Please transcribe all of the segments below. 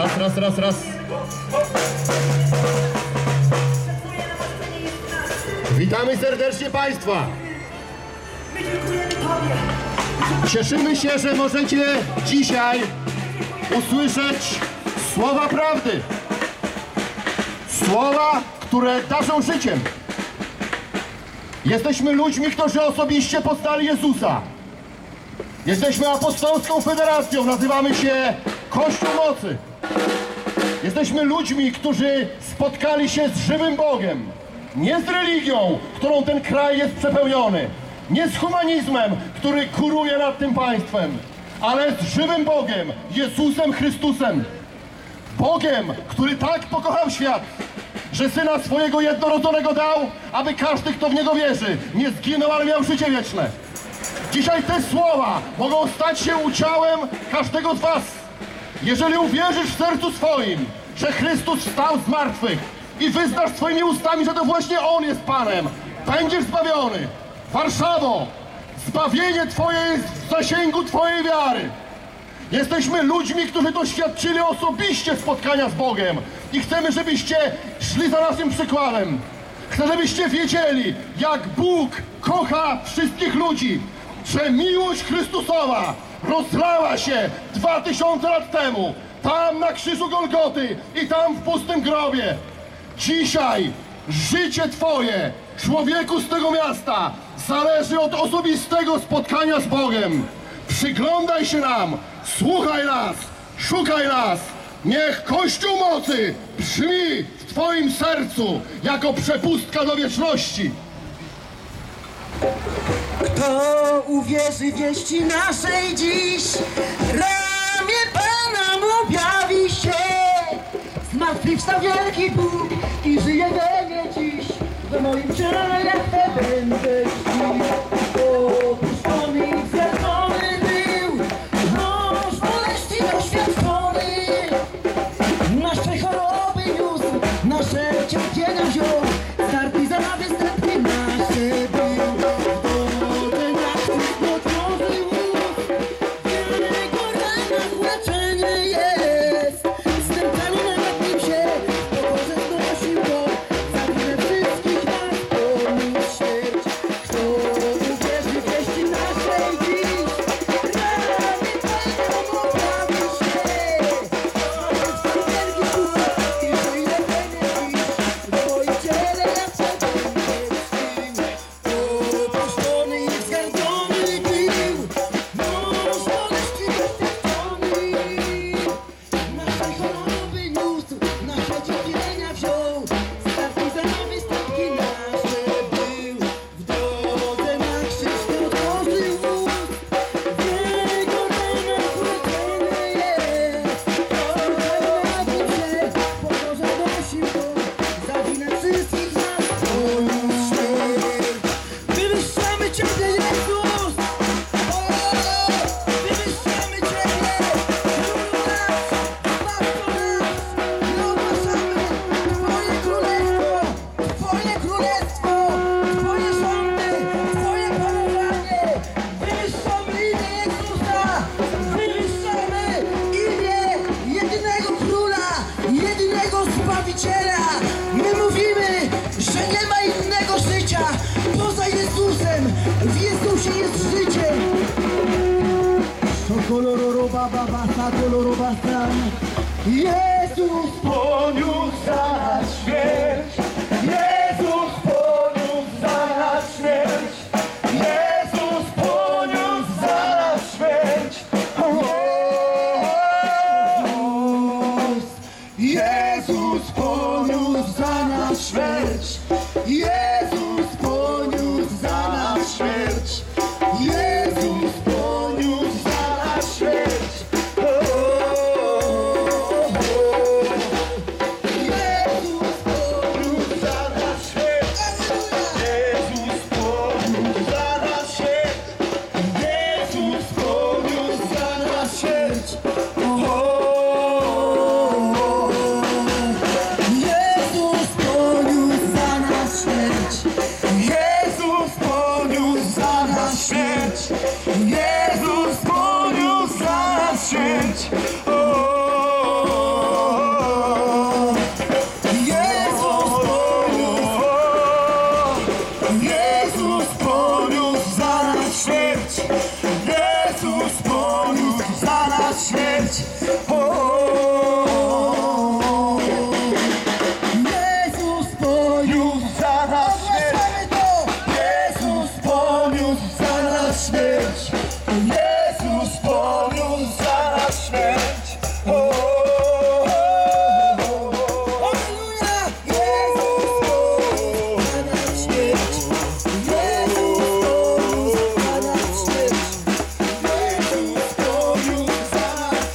Raz. Witamy serdecznie Państwa. Cieszymy się, że możecie dzisiaj usłyszeć słowa prawdy. Słowa, które darzą życiem. Jesteśmy ludźmi, którzy osobiście poznali Jezusa. Jesteśmy apostolską federacją, nazywamy się Kościół Mocy. Jesteśmy ludźmi, którzy spotkali się z żywym Bogiem. Nie z religią, którą ten kraj jest przepełniony. Nie z humanizmem, który kuruje nad tym państwem. Ale z żywym Bogiem, Jezusem Chrystusem. Bogiem, który tak pokochał świat, że Syna swojego jednorodzonego dał, aby każdy, kto w Niego wierzy, nie zginął, ale miał życie wieczne. Dzisiaj te słowa mogą stać się udziałem każdego z was. Jeżeli uwierzysz w sercu swoim, że Chrystus wstał z martwych i wyznasz swoimi ustami, że to właśnie On jest Panem, będziesz zbawiony. Warszawo, zbawienie Twoje jest w zasięgu Twojej wiary. Jesteśmy ludźmi, którzy doświadczyli osobiście spotkania z Bogiem i chcemy, żebyście szli za naszym przykładem. Chcę, żebyście wiedzieli, jak Bóg kocha wszystkich ludzi, że miłość Chrystusowa rozlała się 2000 lat temu, tam na krzyżu Golgoty i tam w pustym grobie. Dzisiaj życie Twoje, człowieku z tego miasta, zależy od osobistego spotkania z Bogiem. Przyglądaj się nam, słuchaj nas, szukaj nas. Niech Kościół Mocy brzmi w Twoim sercu jako przepustka do wieczności. Kto uwierzy wieści naszej dziś, ramię Pana mu objawi się. Zmartwychwstał wielki Bóg i żyje we mnie dziś. W moim ciele ja będę dziś. Opuszczony i zjedzony był, nóż boleści doświadczony. Nasze choroby niósł, nasze cierpienia wziął. Starty za występy nasze był. My mówimy, że nie ma innego życia poza Jezusem. W Jezusie jest życie. Jezus poniósł za nas śmierć. Jezus poniósł za nas śmierć. Jezus poniósł za nas śmierć. Jezus poniósł za nas śmierć. Jezus poniósł za nas śmierć. Jezus poniósł za nas śmierć. śmierć. Jezus poniósł za nas śmierć. Jezus poniósł za nas śmierć. Jezus poniósł za nas śmierć. Halleluja! Jezus poniósł za nas śmierć. Jezus poniósł za nas śmierć. Jezus poniósł za nas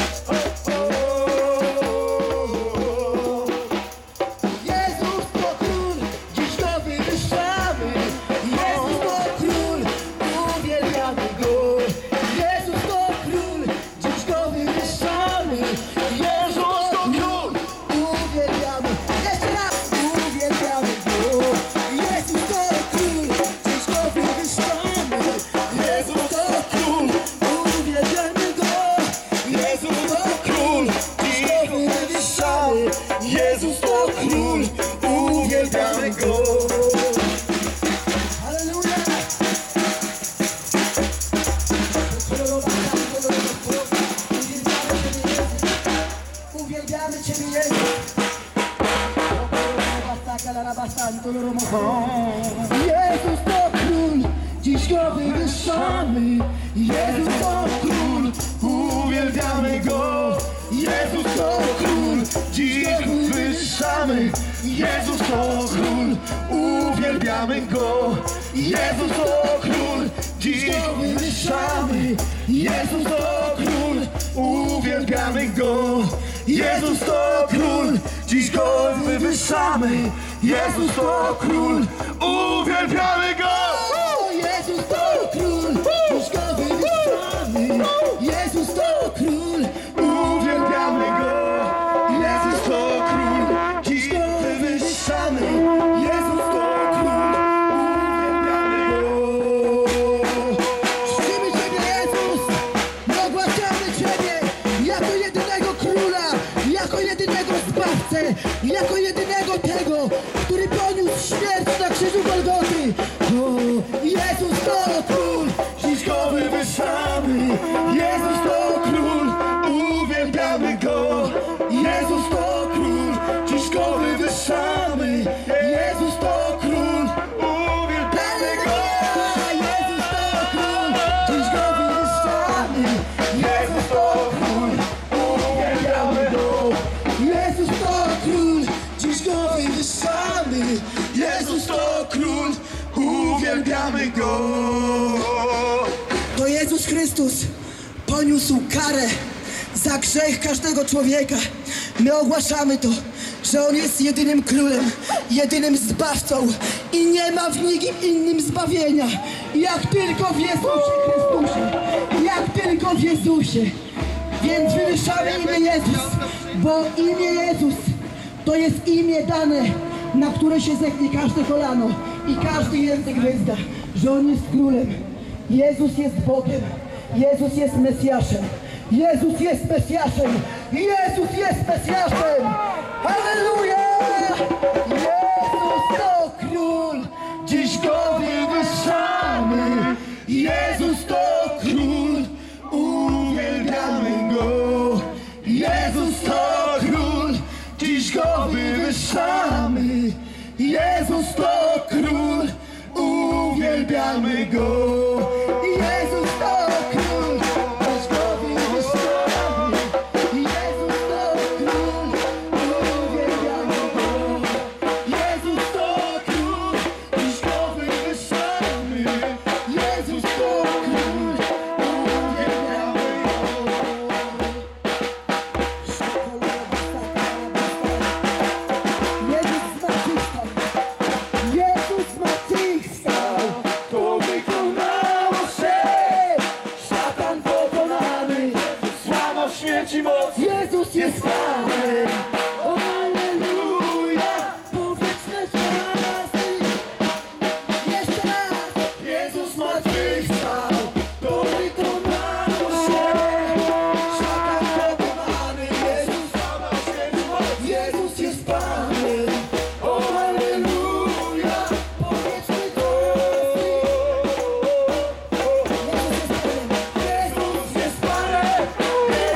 śmierć. Jezus to król, dziś go wywyższamy. Jezus to król, uwielbiamy go. Jezus to król, dziś go wywyższamy. Jezus to król, uwielbiamy. Jeszcze raz, uwielbiamy go. Jezus to król, dziś go wywyższamy. Jezus to król, uwielbiamy go. Jezus to król, dziś go wywyższamy. Jezus to król, uwielbiamy go. Halleluja! Uwielbiamy Ciebie, Jezus. Jezus to król, dziś go wywyższamy. Jezus to król, uwielbiamy go. Jezus to król, dziś wywyższamy. Jezus to król, uwielbiamy go. Jezus to król, dziś wywyższamy. Jezus to król, uwielbiamy go. Jezus to król, dziś go wywyższamy. Jezus to król, uwielbiamy go. Jezus to król, dziś go wywyższamy. Jezus to król, uwielbiamy go. Jezus to król, dziś go wywyższamy. Jezus to król, uwielbiamy go. Czcimy Ciebie, Jezus, ogłaszamy Ciebie jako jedynego króla, jako jedynego zbawcę, jako jedynego tego, który poniósł śmierć na krzyżu Golgoty. Jezus to król, dziś go wywyższamy. Jezus to król, uwielbiamy go. Jezus to król, dziś go wywyższamy. Jezus to król, uwielbiamy go. Jezus to król, dziś go wywyższamy. Jezus to król, uwielbiamy go. Jezus to król, dziś go wywyższamy. Jezus to król, uwielbiamy go. To Jezus Chrystus poniósł karę za grzech każdego człowieka. My ogłaszamy to, że On jest jedynym królem, jedynym zbawcą i nie ma w nikim innym zbawienia, jak tylko w Jezusie Chrystusie, jak tylko w Jezusie. Więc wywyższamy imię Jezus, bo imię Jezus to jest imię dane, na które się zechnie każde kolano i każdy język wyzna, że On jest królem. Jezus jest Bogiem, Jezus jest Mesjaszem, Jezus jest Mesjaszem, Jezus jest Mesjaszem. Halleluja! Jezus to król, dziś go wywyższamy. Jezus to król, uwielbiamy go. Jezus to król, dziś go wywyższamy. Jezus to król, uwielbiamy go. Jezus to król, dziś go wywyższamy. Jezus to król, uwielbiamy go. Jezus to król, dziś go wywyższamy. Jezus to król, uwielbiamy go. Jezus zmartwychwstał, to wykonało się. Szatan pokonany, sława śmierci moc. Jezus jest Panem. O halleluja, po wieczne czasy. Jeszcze raz. Jezus zmartwychwstał, to wykonało się. Szatan pokonany, Jezus, sława śmierci moc. Jezus jest Panem. O halleluja, po wieczne czasy. Jezus jest Panem. Jezus jest Panem.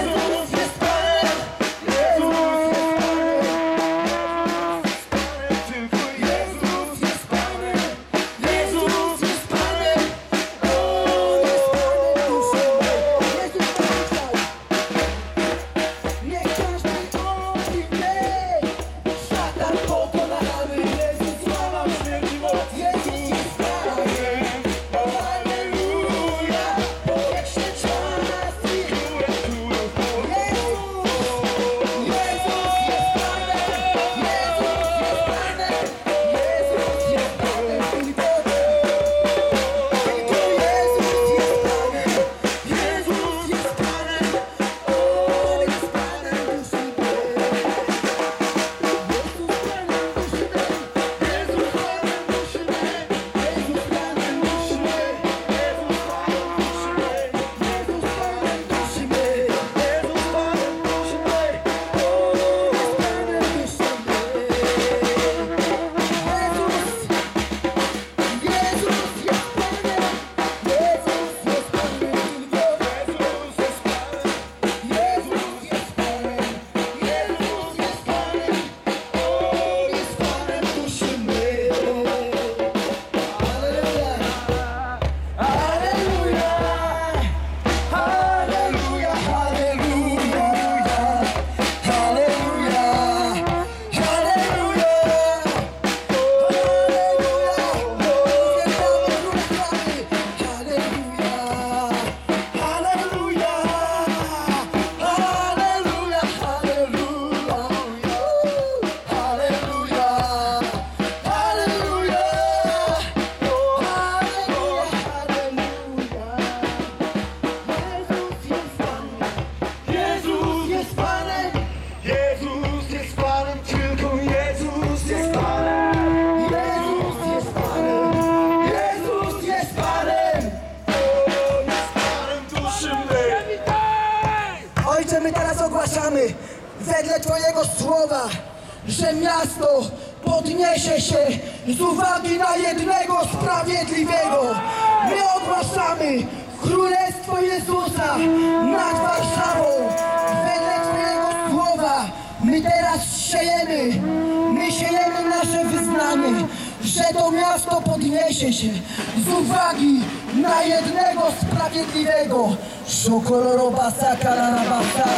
my teraz ogłaszamy wedle Twojego słowa, że miasto podniesie się z uwagi na jednego sprawiedliwego. My ogłaszamy Królestwo Jezusa nad Warszawą wedle Twojego słowa. My teraz siejemy nasze wyznanie, że to miasto podniesie się z uwagi na jednego sprawiedliwego. Szokolorobasa, kararabasa.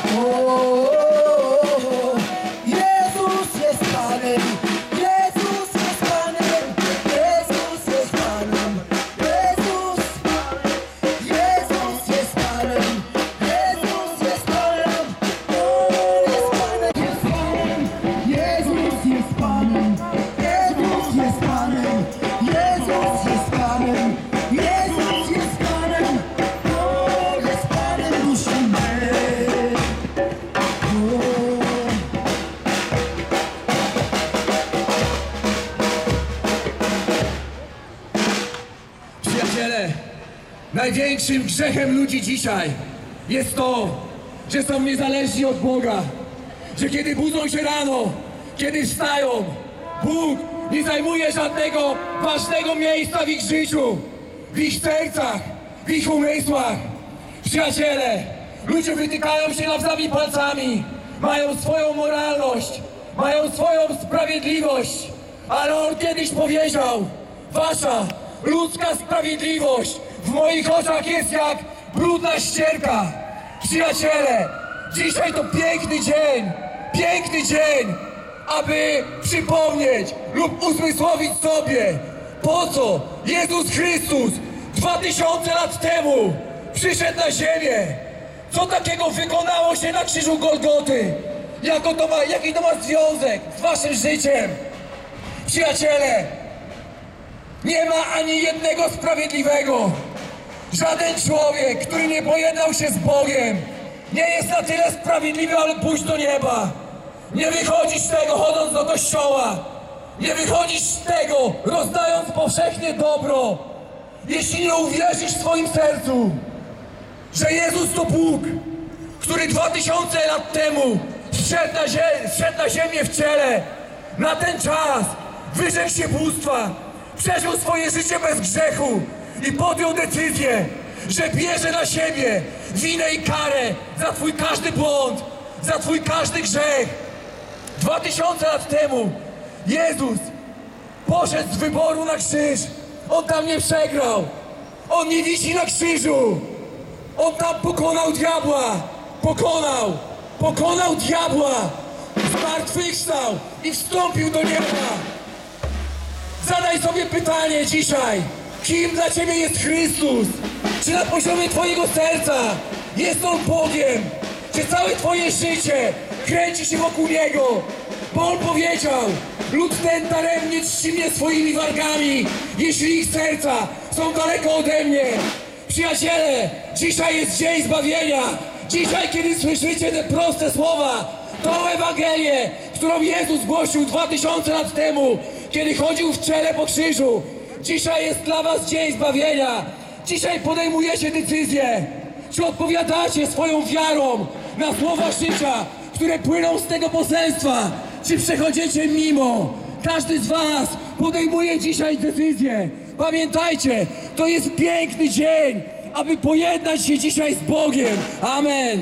Jezus jest Panem, Jezus jest Panem, Jezus jest Panem, Jezus, Jezus jest Panem, Jezus jest Panem, Jezus jest Panem, Jezus jest Panem, Jezus jest Panem, Jezus jest Panem, On jest Panem duszy mej. Przyjaciele, największym grzechem ludzi dzisiaj jest to, że są niezależni od Boga. Że kiedy budzą się rano, kiedy wstają, Bóg nie zajmuje żadnego ważnego miejsca w ich życiu, w ich sercach, w ich umysłach. Przyjaciele, ludzie wytykają się nawzajem palcami, mają swoją moralność, mają swoją sprawiedliwość, ale On kiedyś powiedział: wasza ludzka sprawiedliwość w moich oczach jest jak brudna ścierka. Przyjaciele, dzisiaj to piękny dzień, aby przypomnieć lub uzmysłowić sobie, po co Jezus Chrystus 2000 lat temu przyszedł na ziemię. Co takiego wykonało się na krzyżu Golgoty? Jaki to ma związek z waszym życiem? Przyjaciele, nie ma ani jednego sprawiedliwego. Żaden człowiek, który nie pojednał się z Bogiem, nie jest na tyle sprawiedliwy, ale pójść do nieba. Nie wychodzisz z tego chodząc do kościoła. Nie wychodzisz z tego rozdając powszechnie dobro. Jeśli nie uwierzysz w swoim sercu, że Jezus to Bóg, który 2000 lat temu wszedł na ziemię w ciele, na ten czas wyrzekł się bóstwa, przeżył swoje życie bez grzechu i podjął decyzję, że bierze na siebie winę i karę za twój każdy błąd, za twój każdy grzech. 2000 lat temu Jezus poszedł z wyboru na krzyż. On tam nie przegrał. On nie wisi na krzyżu. On tam pokonał diabła. Pokonał diabła. Zmartwychwstał i wstąpił do nieba. Zadaj sobie pytanie dzisiaj, kim dla ciebie jest Chrystus? Czy na poziomie twojego serca jest On Bogiem? Czy całe twoje życie kręci się wokół Niego? Bo On powiedział: lud ten daremnie czci mnie swoimi wargami, jeśli ich serca są daleko ode mnie. Przyjaciele, dzisiaj jest dzień zbawienia. Dzisiaj, kiedy słyszycie te proste słowa, tą Ewangelię, którą Jezus głosił 2000 lat temu, kiedy chodził w ciele po krzyżu. Dzisiaj jest dla was dzień zbawienia. Dzisiaj podejmujecie decyzję, czy odpowiadacie swoją wiarą na słowa życia, które płyną z tego poselstwa, czy przechodzicie mimo. Każdy z was podejmuje dzisiaj decyzję. Pamiętajcie, to jest piękny dzień, aby pojednać się dzisiaj z Bogiem. Amen.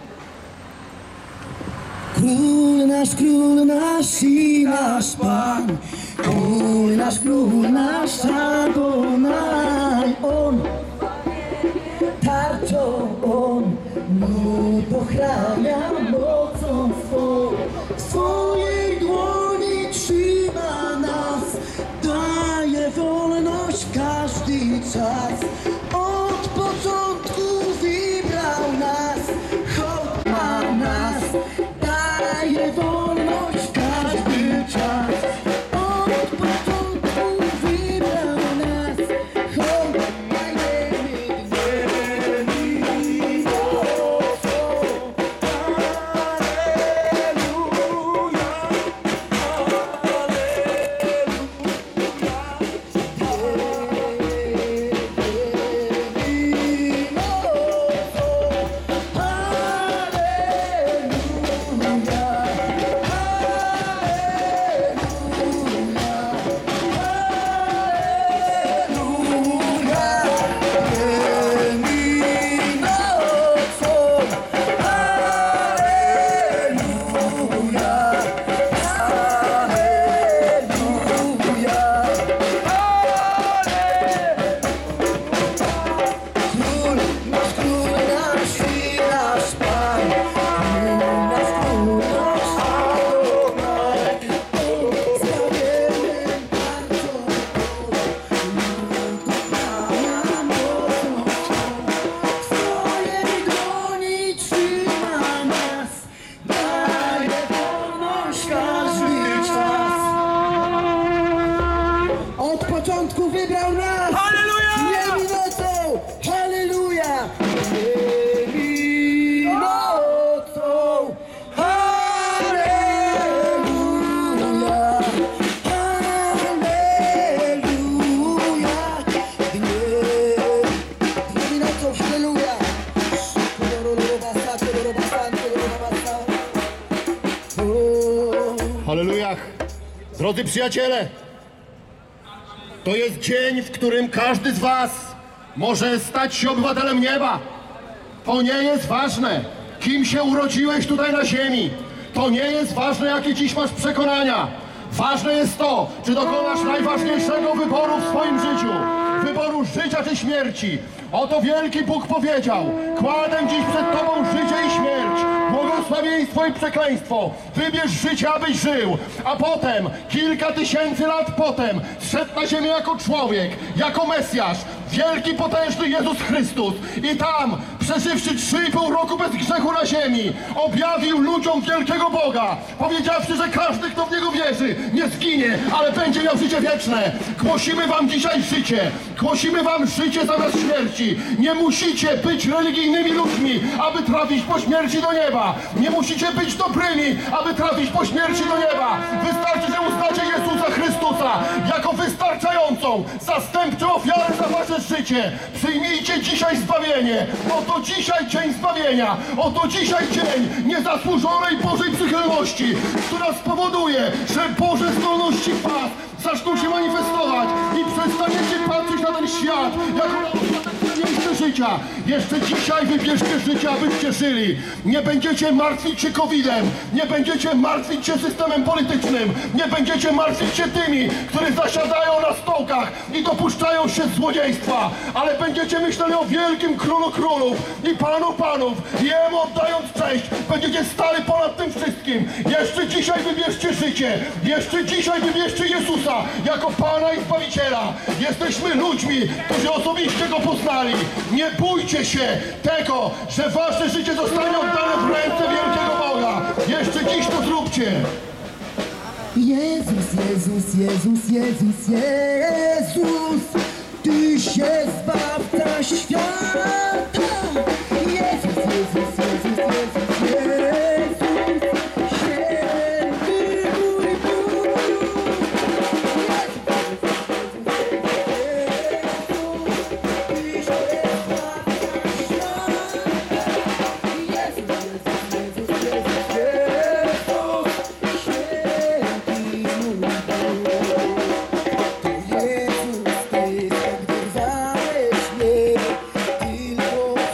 Król nasz i nasz Pan, Król nasz Adonai, On tarczą, On mój pochrania mocą swą, w swojej dłoni trzyma nas, daje wolność każdy czas, od początku wybrał nas, choć ma nas, daje wolność każdy czas, od początku wybrał nas, choć dajemy dni mocą. Alleluja, alleluja. wybrał nas! Halleluja! Dniem i nocą! Halleluja! Dniem i nocą! Halleluja! Halleluja! Dniem i nocą! Halleluja! Hallelujah! Drodzy przyjaciele, to jest dzień, w którym każdy z was może stać się obywatelem nieba. To nie jest ważne, kim się urodziłeś tutaj na ziemi. To nie jest ważne, jakie dziś masz przekonania. Ważne jest to, czy dokonasz najważniejszego wyboru w swoim życiu. Wyboru życia czy śmierci. Oto wielki Bóg powiedział: kładę dziś przed tobą życie i śmierć, błogosławieństwo i przekleństwo. Wybierz życie, abyś żył. A potem, kilka tysięcy lat potem, zszedł na ziemię jako człowiek, jako Mesjasz, wielki, potężny Jezus Chrystus. I tam, przeżywszy 3,5 roku bez grzechu na ziemi, objawił ludziom wielkiego Boga, powiedziawszy, że każdy, kto w Niego wierzy, nie zginie, ale będzie miał życie wieczne. Głosimy wam dzisiaj życie. Głosimy wam życie zamiast śmierci. Nie musicie być religijnymi ludźmi, aby trafić po śmierci do nieba. Nie musicie być dobrymi, aby trafić po śmierci do nieba. Wystarczy, że uznacie Jezusa Chrystusa jako wystarczającą, zastępczą ofiarę za wasze życie. Przyjmijcie dzisiaj zbawienie. Oto dzisiaj dzień zbawienia. Oto dzisiaj dzień niezasłużonej Bożej przychylności, która spowoduje, że Boże zdolności w was zaczną się manifestować i przestaniecie patrzeć na ten świat jako na miejsce życia. Jeszcze dzisiaj wybierzcie życie, abyście żyli. Nie będziecie martwić się COVID-em, nie będziecie martwić się systemem politycznym, nie będziecie martwić się tymi, którzy zasiadają na stołkach i dopuszczają się złodziejstwa, ale będziecie myśleli o wielkim Królu Królów i Panu Panów i Jemu oddając cześć, będziecie stali ponad tym wszystkim. Jeszcze dzisiaj wybierzcie życie, jeszcze dzisiaj wybierzcie Jezusa jako Pana i Zbawiciela. Jesteśmy ludźmi, którzy osobiście Go poznali. Nie bójcie się tego, że wasze życie zostanie oddane w ręce wielkiego Boga. Jeszcze dziś to zróbcie. Jezus, Jezus, Jezus, Jezus, Jezus, Ty się Zbawca świata. Jezus, Jezus, Jezus, Jezus, Jezus, święty mój Bóg. Tylko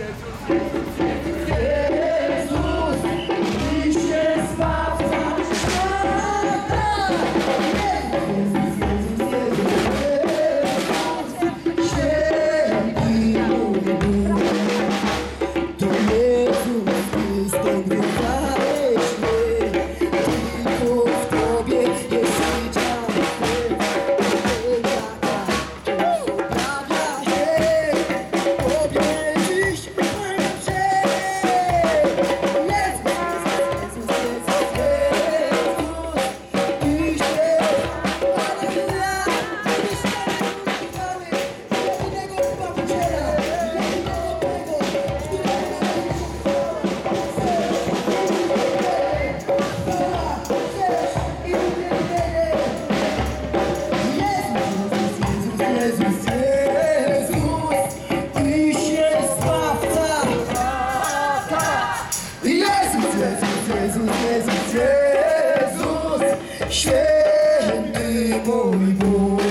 Święty mój Bóg.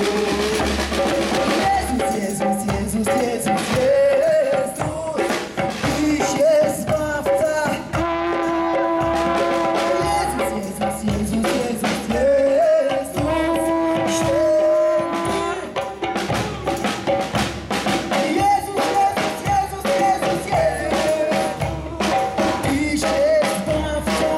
Jezus, Jezus, Jezus, Jezus, Tyś jest Zbawca. Jezus, Jezus, Jezus, Jezus, Jezus, Święty. Jezus, Jezus, Jezus, Jezus, Jezus, Tyś jest Zbawca.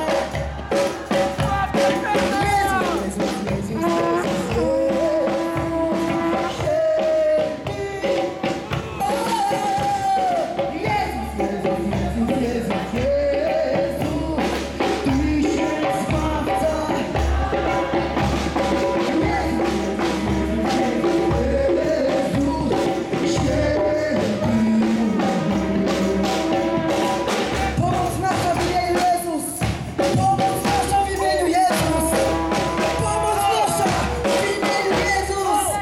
Pomoc nasza w imieniu Jezus! Pomoc nasza w imieniu Jezus! Pomoc nasza w imieniu Jezus!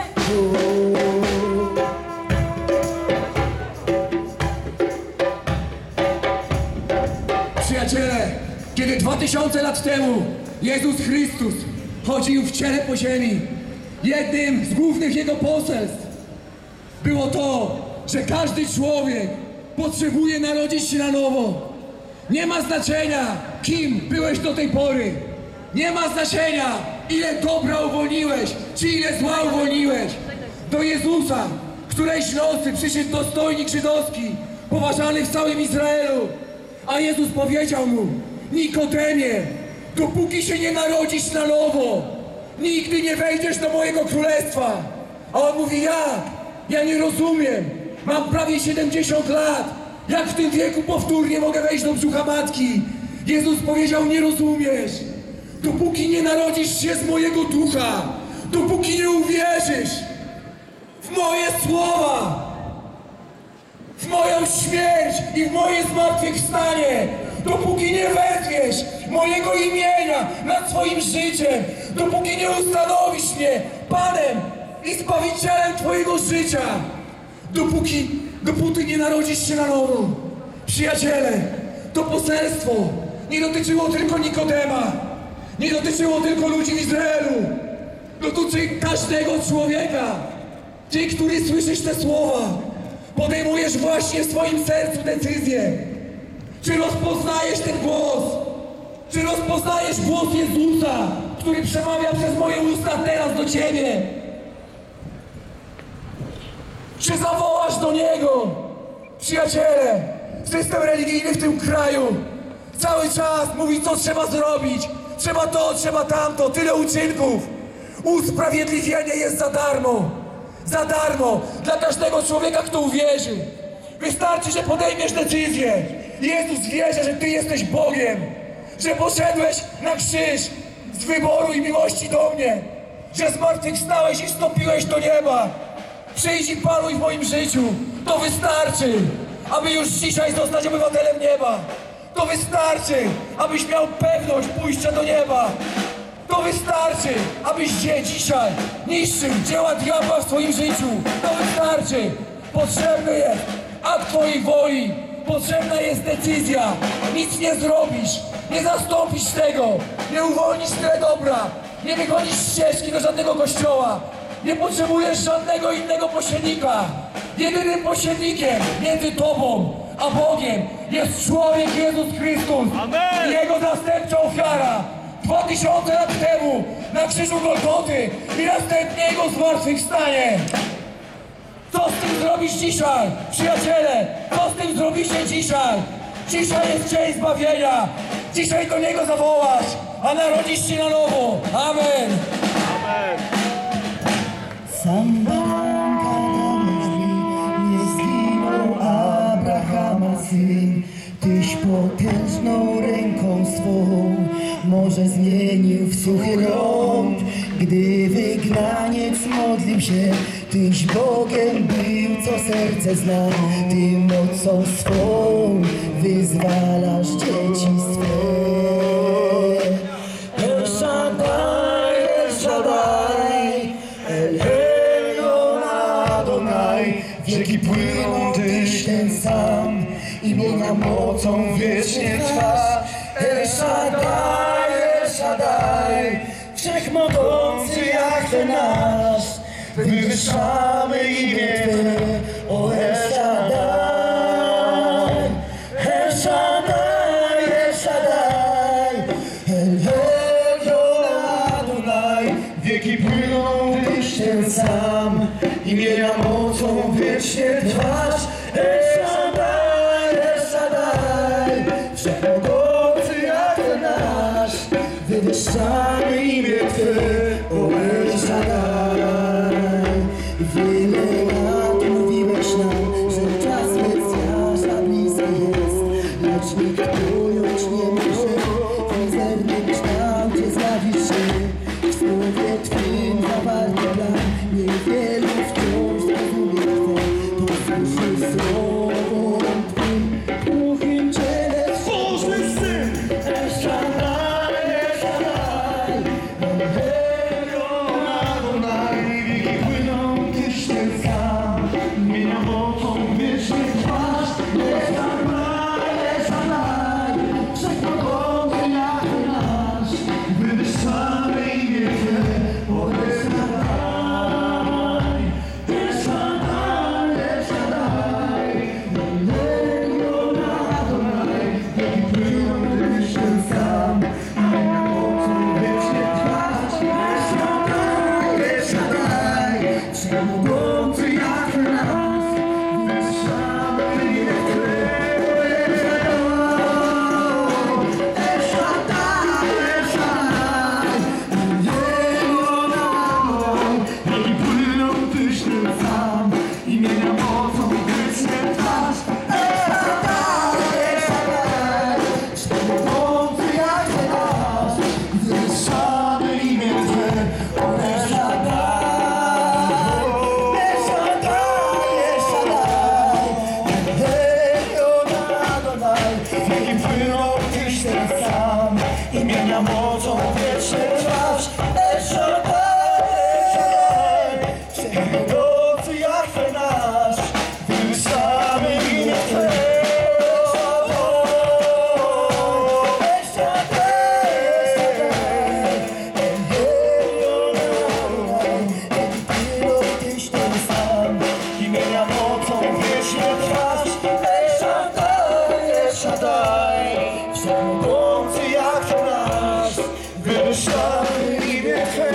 Przyjaciele, kiedy 2000 lat temu Jezus Chrystus chodził w ciele po ziemi, jednym z głównych Jego poselstw było to, że każdy człowiek potrzebuje narodzić się na nowo. Nie ma znaczenia, kim byłeś do tej pory. Nie ma znaczenia, ile dobra uwolniłeś, czy ile zła uwolniłeś. Do Jezusa, którejś nocy przyszedł dostojnik żydowski, poważany w całym Izraelu. A Jezus powiedział mu: Nikodemie, dopóki się nie narodzisz na nowo, nigdy nie wejdziesz do mojego królestwa. A on mówi: jak? Ja nie rozumiem. Mam prawie 70 lat. Jak w tym wieku powtórnie mogę wejść do brzucha matki? Jezus powiedział: nie rozumiesz. Dopóki nie narodzisz się z mojego ducha, dopóki nie uwierzysz w moje słowa, w moją śmierć i w moje zmartwychwstanie, dopóki nie wezwiesz mojego imienia nad swoim życiem, dopóki nie ustanowisz mnie Panem i Zbawicielem twojego życia, dopóty nie narodzisz się na nowo. Przyjaciele, to poselstwo nie dotyczyło tylko Nikodema, nie dotyczyło tylko ludzi w Izraelu, dotyczy każdego człowieka. Ty, który słyszysz te słowa, podejmujesz właśnie w swoim sercu decyzję. Czy rozpoznajesz ten głos? Czy rozpoznajesz głos Jezusa, który przemawia przez moje usta teraz do ciebie? Czy zawołasz do Niego? Przyjaciele, system religijny w tym kraju cały czas mówi, co trzeba zrobić. Trzeba to, trzeba tamto, tyle uczynków. Usprawiedliwienie jest za darmo. Za darmo dla każdego człowieka, kto uwierzy. Wystarczy, że podejmiesz decyzję. Jezus wierzy, że Ty jesteś Bogiem, że poszedłeś na krzyż z wyboru i miłości do mnie, że zmartwychwstałeś i wstąpiłeś do nieba. Przyjdź i panuj w moim życiu. To wystarczy, aby już dzisiaj zostać obywatelem nieba. To wystarczy, abyś miał pewność pójścia do nieba. To wystarczy, abyś dzisiaj niszczył dzieła diabła w swoim życiu. To wystarczy. Potrzebny jest akt Twojej woli. Potrzebna jest decyzja. Nic nie zrobisz. Nie zastąpisz tego. Nie uwolnisz tyle dobra. Nie wygonisz ścieżki do żadnego kościoła. Nie potrzebujesz żadnego innego pośrednika. Jedynym pośrednikiem między Tobą a Bogiem jest człowiek Jezus Chrystus i Jego zastępcza ofiara 2000 lat temu na krzyżu Golgoty i następnie Jego zmartwychwstanie. Co z tym zrobisz dzisiaj, przyjaciele? Co z tym zrobicie dzisiaj? Dzisiaj jest dzień zbawienia. Dzisiaj do Niego zawołasz, a narodzisz się na nowo. Amen. Sam baranka dałeś mi, nie zginął Abrahama syn. Tyś potężną ręką swą morze zmienił w suchy ląd. Gdy wygnaniec modlił się, Tyś Bogiem był, co serce zna. Ty mocą swą wyzwalasz dzieci swe. El Shaddai, El Shaddai, El Elyon Adonai. Wieki płyną, Tyś ten sam, imienia mocą wiecznie trwa. El Shaddai, El Shaddai, wszechmogący Jahwe nasz. Wywyższamy imię Twe, o El Shaddai. El Shaddai, El Shaddai, El Elyon Adonai. Wieki płyną, Tyś ten sam, imienia mocą wiecznie trwasz. El Shaddai, El Shaddai, wszechmogący Jahwe nasz. Wywyższamy imię Twe, o El Shaddai. Wiele lat mówiłeś nam, że czas Mesjasza blisko jest, lecz nikt pojąć nie może. W mizernym kształcie zjawisz się, w słowie Twym zawarty plan. Niewielu wciąż zrozumie chce, posłuchaj słowom Twym. W głuchym ciele Boży Syn, El Shaddai, El Shaddai, El Elyon Adonai. Wieki płyną, Tyś ten sam, imienia mocą wiecznie trwasz. El Shaddai, El Shaddai, wszechmogący Jahwe nasz. Wywyższamy imię Twe, o El Shaddai. El Shaddai, El Shaddai, El Elyon Adonai. Wieki płyną, Tyś ten sam, imienia mocą wiecznie trwasz. El Shaddai, El Shaddai, wszechmogący Jahwe nasz. Wywyższamy imię Twe, o El Shaddai. El Shaddai, El Elyon Adonai. Wieki płyną, Tyś ten sam, imienia mocą wiecznie trwasz. El Shaddai, El Shaddai, wszechmogący Jahwe nasz. Wywyższamy imię Twe, o El Shaddai. El Shaddai, El Shaddai, El Elyon Adonai. Wieki płyną, Tyś ten sam, imienia mocą wiecznie trwasz. El Shaddai, El Shaddai, wszechmogący Jahwe nasz. Wywyższamy imię Twe, El Shaddai, El Elyon Adonai. Wieki płyną, Tyś ten sam, imienia mocą wiecznie trwasz. El Shaddai, El Shaddai, wszechmogący Jahwe nasz. Wywyższamy imię Twe,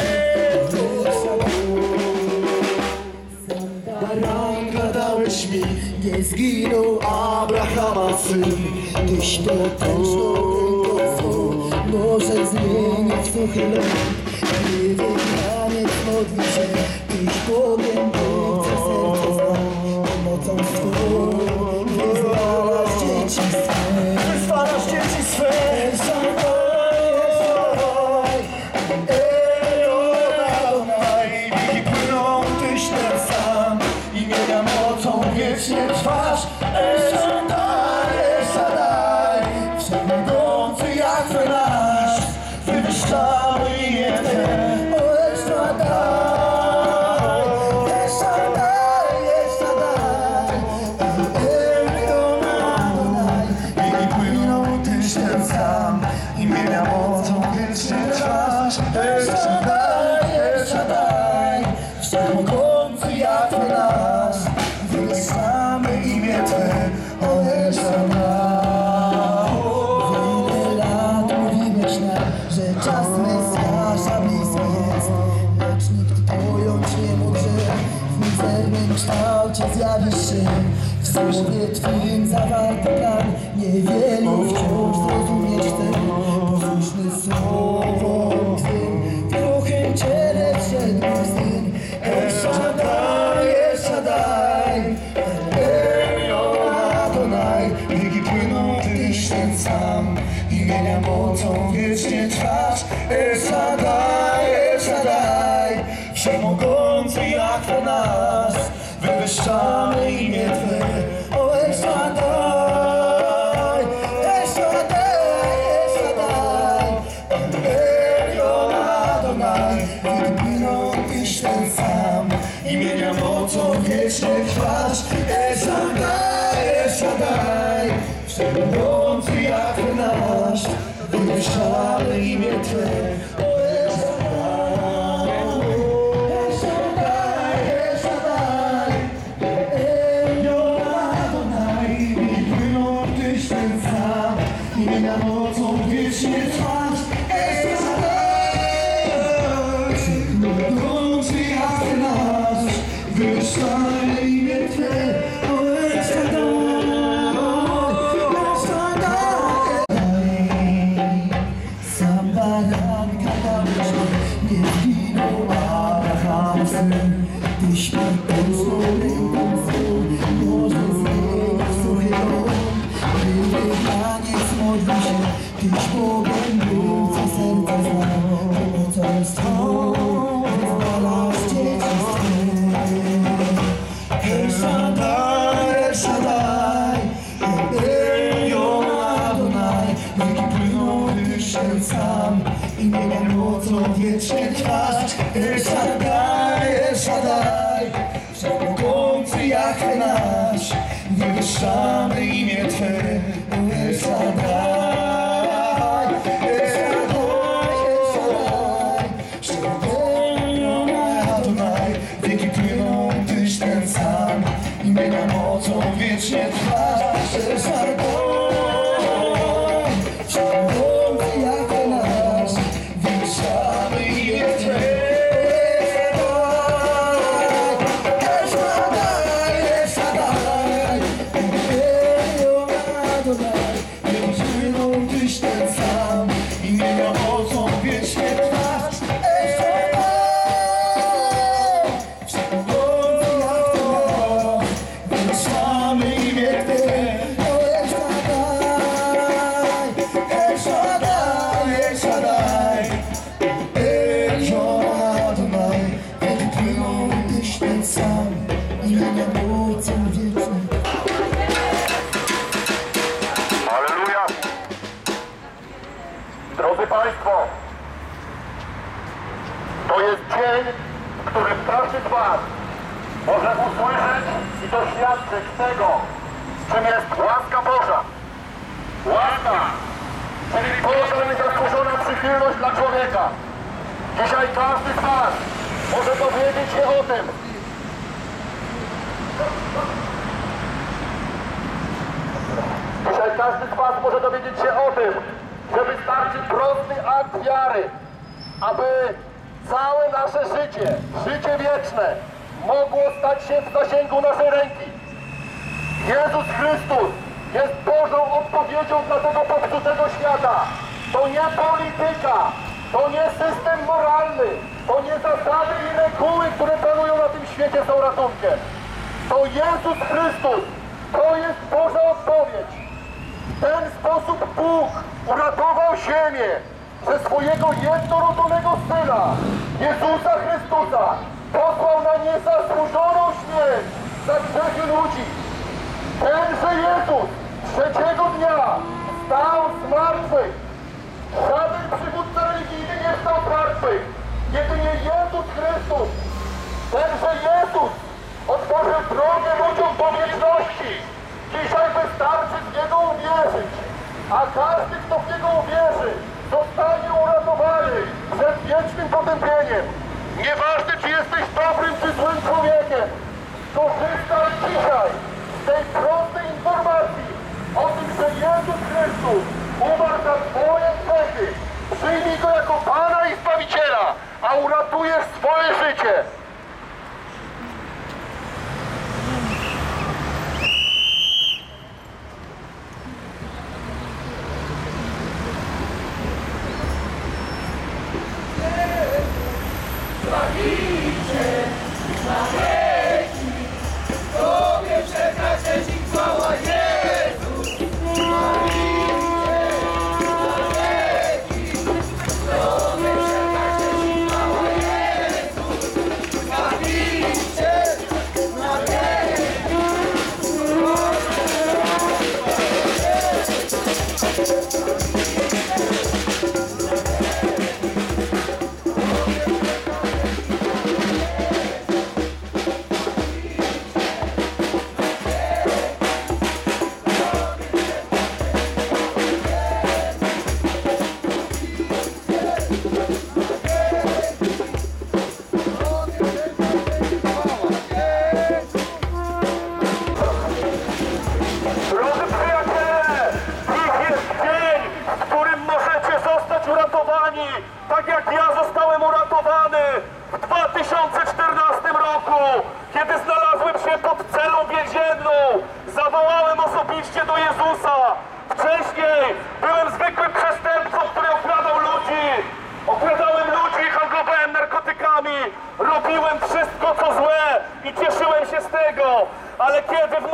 baranka dałeś mi, nie zginął Abrahama syn. Tyś potężną ręką swą może zmienić suchy ląd. Gdy wygnaniec modli się, Tyś Bogiem był, co serce zna. Pomocą swą wyzwalasz dzieci swe. Wyzwalasz dzieci swe. El Shaddai, El Shaddai, Elyon Adonai. Wieki płyną, Tyś ten sam, imienia mocą wiecznie trwasz. El Shaddai, El Shaddai, wszechmogący Jahwe nasz. Wywyższamy imię Twe, o El Shaddai. El Shaddai, El Shaddai, El zawiesz się w słowie Twym zawarty plan. Niewielu wciąż zrozumieć chce, posłuszny słowom Twym. W ruchem Ciele wszedł Syn. El Shaddai, El Shaddai, Adonai. Wieki płyną, Tyś ten sam, imienia mocą wiecznie trwasz. El Shaddai, El Shaddai, wszechmogący Jahwe nasz, wywyższamy imię Twe. O El Shaddai, El Shaddai, El Shaddai, El Adonai. Wieki płyną, Tyś ten sam, imienia mocą wiecznie trwasz. El Shaddai, El Shaddai, wszechmogący Jahwe nasz, wywyższamy imię Twe. O El Shaddai, El Shaddai, El Shaddai, El Adonai. Wieki płyną, Tyś ten sam, imienia mocą wiecznie trwasz. El Shaddai, wszechmogący Jahwe nasz, wywyższamy imię Twe. O El Sam baranka dałeś, nie zginął Abraham syn. Tyś śmiertelną ręką swą może zmienić sobie dom. Wybraniec modlił się, Tyś Bogiem był, co serce znał. Pomocą swą wyzwalasz dzieci swe. El Shaddai, El Shaddai, El Adonai. Wieki płyną, Tyś ten sam, imienia mocą wiecznie trwasz. El Shaddai, El Shaddai, wszechmogący Jahwe nasz, wywyższamy imię Twe. El Shaddai, El Shaddai, El Shaddai, wszechmogący Adonai. Wieki płyną, Tyś ten sam, imienia mocą wiecznie trwasz. El Shaddai, wszechmogący Jahwe nasz, wywyższamy imię Twe. El Shaddai, El Shaddai, El Adonai. Wieki płyną, Tyś ten sam, imienia mocą wiecznie trwasz. El Shaddai, wszechmogący Jahwe nasz, wywyższamy imię Twe. O El Shaddai, El Shaddai, El Shaddai, El Adonai. Wieki płyną, Tyś ten sam, imienia mocą wiecznie. Halleluja! Drodzy Państwo, to jest dzień, w którym każdy z Was może usłyszeć i doświadczyć tego, czym jest łaska Boża. Łaska, czyli Boża niezasłużona przychylność dla człowieka. Dzisiaj każdy z Was może dowiedzieć się o tym. Dzisiaj każdy z Was może dowiedzieć się o tym, że wystarczy prosty akt wiary, aby całe nasze życie, życie wieczne, mogło stać się w zasięgu naszej ręki. Jezus Chrystus jest Bożą odpowiedzią dla tego popsutego świata. To nie polityka, to nie system moralny, to nie zasady i reguły, które panują na tym świecie, są ratunkiem. To Jezus Chrystus, to jest Boża odpowiedź. W ten sposób Bóg uratował ziemię ze swojego jednorodzonego Syna, Jezusa Chrystusa. Posłał na niezasłużoną śmierć za grzechy ludzi. Tenże Jezus trzeciego dnia wstał z martwych. Żaden przywódca religijny nie wstał z martwych. Jedynie Jezus Chrystus. Tenże Jezus otworzył drogę ludziom do wieczności. Dzisiaj wystarczy w Niego uwierzyć. A każdy, kto w Niego uwierzy, zostanie uratowany przed wiecznym potępieniem. Nieważne, czy jesteś dobrym czy złym człowiekiem, korzystaj dzisiaj z tej prostej informacji o tym, że Jezus Chrystus umarł za twoje grzechy. Przyjmij Go jako Pana i Zbawiciela, a uratujesz swoje życie.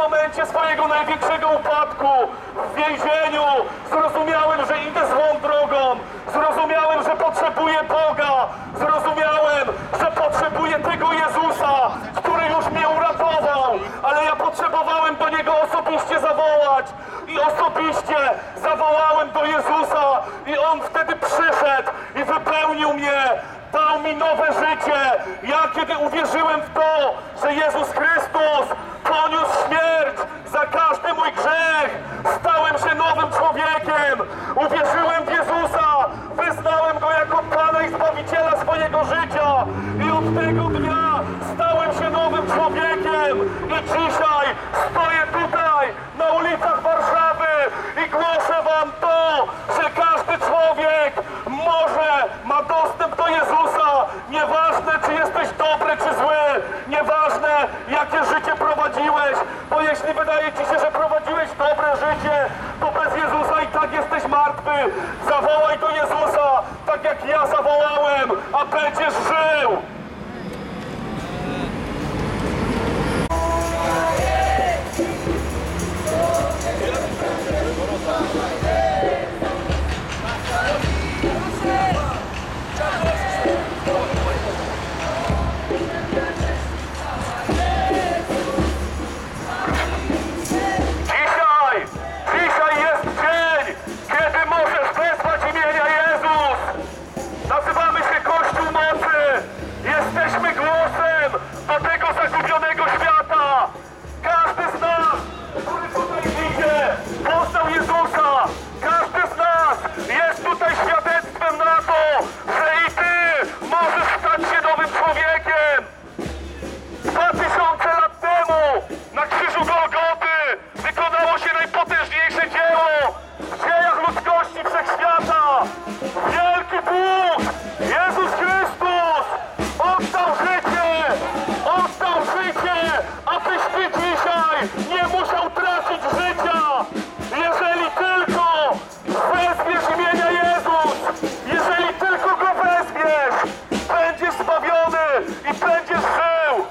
momencie swojego największego upadku w więzieniu zrozumiałem, że idę złą drogą. Zrozumiałem, że potrzebuję Boga. Zrozumiałem, że potrzebuję tego Jezusa, który już mnie uratował. Ale ja potrzebowałem do Niego osobiście zawołać. I osobiście zawołałem do Jezusa. I On wtedy przyszedł i wypełnił mnie. Dał mi nowe życie. Ja kiedy uwierzyłem w to, że Jezus Chrystus poniósł śmierć za każdy mój grzech, stałem się nowym człowiekiem. Uwierzyłem w Jezusa, wyznałem Go jako Pana i Zbawiciela swojego życia. I od tego dnia stałem się nowym człowiekiem. I dzisiaj stoję tutaj na ulicach Warszawy i głoszę Wam to, że każdy człowiek ma dostęp do Jezusa. Nieważne, czy jesteś dobry, czy zły. Nieważne, jakie życie prowadziłeś. Bo jeśli wydaje Ci się, że prowadziłeś dobre życie, to bez Jezusa i tak jesteś martwy. Zawołaj do Jezusa, tak jak ja zawołałem, a będziesz żył. Dzisiaj jest dzień, kiedy możesz wezwać imienia Jezus. Nazywamy się Kościół Mocy. Jesteśmy głosem do tego zagubionego świata. Każdy z nas, który tutaj idzie, poznał Jezusa. Każdy z nas jest tutaj świadectwem na to, że i Ty możesz stać się nowym człowiekiem. 2000 lat temu na krzyżu Golgoty wykonało się najpotężniejsze dzieło w dziejach ludzkości wszechświata. Wielki Bóg, Jezus Chrystus, oddał życie, abyś Ty dzisiaj nie musiał tracić życia. Jeżeli tylko wezwiesz imienia Jezus, jeżeli tylko Go wezwiesz, będziesz zbawiony i będziesz żył.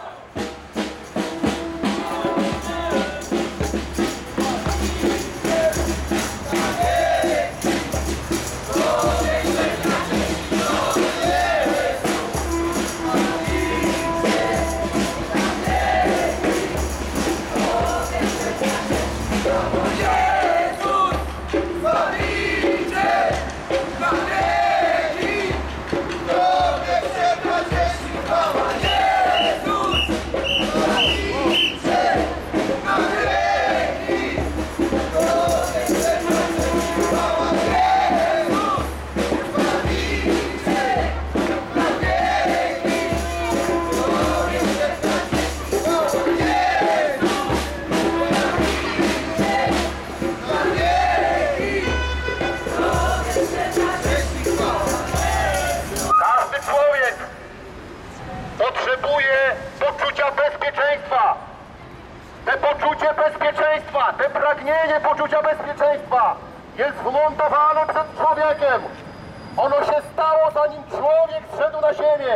Potrzebuje poczucia bezpieczeństwa. Te poczucie bezpieczeństwa, te pragnienie poczucia bezpieczeństwa jest wmontowane przed człowiekiem. Ono się stało, zanim człowiek zszedł na ziemię.